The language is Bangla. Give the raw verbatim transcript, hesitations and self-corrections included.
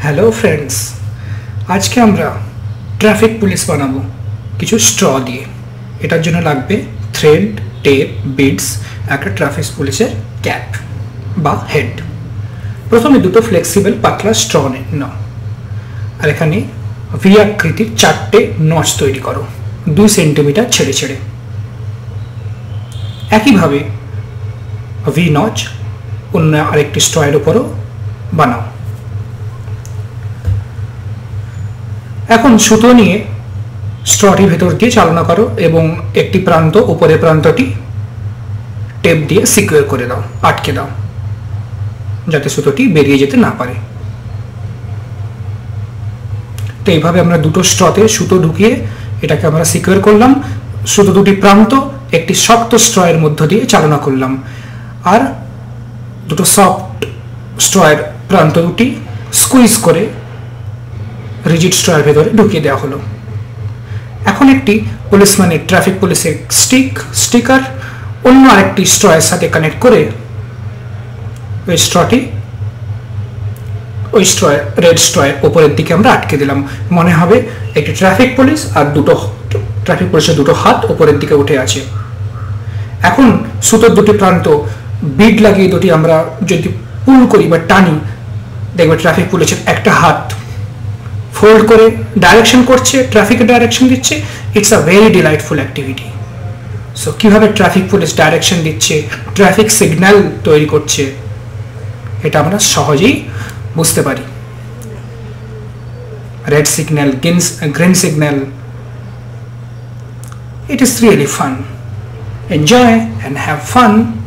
হ্যালো ফ্রেন্ডস, আজকে আমরা ট্রাফিক পুলিশ বানাবো কিছু স্ট্র দিয়ে। এটার জন্য লাগবে থ্রেড, টেপ, বিডস, একটা ট্রাফিক পুলিশের ক্যাপ বা হেড। প্রথমে দুটো ফ্লেক্সিবল পাতলা স্ট্র নাও, আর এখানে ভি আকৃতির চারটে নচ তৈরি করো দুই সেন্টিমিটার ছেড়ে ছেড়ে। একইভাবে ভি নচ অন্য আরেকটি স্ট্রয়ের উপরও বানাও। এখন সুতো নিয়ে স্ট্রটি ভেতর দিয়ে চালনা করো এবং একটি প্রান্ত উপরের প্রান্তটি টেপ দিয়ে সিকিউর করে দাও, আটকে দাও, যাতে সুতোটি বেরিয়ে যেতে না পারে। তো এইভাবে আমরা দুটো স্ট্রতে সুতো ঢুকিয়ে এটাকে আমরা সিকিউর করলাম। সুতো দুটি প্রান্ত একটি শক্ত স্ট্রয়ের মধ্য দিয়ে চালনা করলাম, আর দুটো সফট স্ট্রয়ের প্রান্ত দুটি স্কুইজ করে রিজিড স্ট্রয়ের ভেতরে ঢুকিয়ে দেওয়া হলো। এখন একটি পুলিশম্যানের ট্রাফিক পুলিশের স্টিক স্টিকার অন্য আরেকটি স্ট্রয়ের সাথে কানেক্ট করে ওই স্ট্রটি ওই স্ট্রয় রেড স্ট্রয়ের উপরের দিকে আমরা আটকে দিলাম। মনে হবে একটি ট্রাফিক পুলিশ আর দুটো ট্রাফিক পুলিশের দুটো হাত উপরের দিকে উঠে আছে। এখন সুতোর দুটি প্রান্ত বিড লাগিয়ে দুটি আমরা যদি পুল করি বা টানি, দেখবে ট্রাফিক পুলিশের একটা হাত ফোল্ড করে ডাইরেকশন করছে, ট্রাফিকের ডাইরেকশন দিচ্ছে। It's a very delightful activity. So কিভাবে ট্রাফিক পুলিশ ডাইরেকশন দিচ্ছে, ট্রাফিক সিগন্যাল তৈরি করছে, এটা আমরা সহজেই বুঝতে পারি। Red signal, green signal, it is really fun. Enjoy and have fun.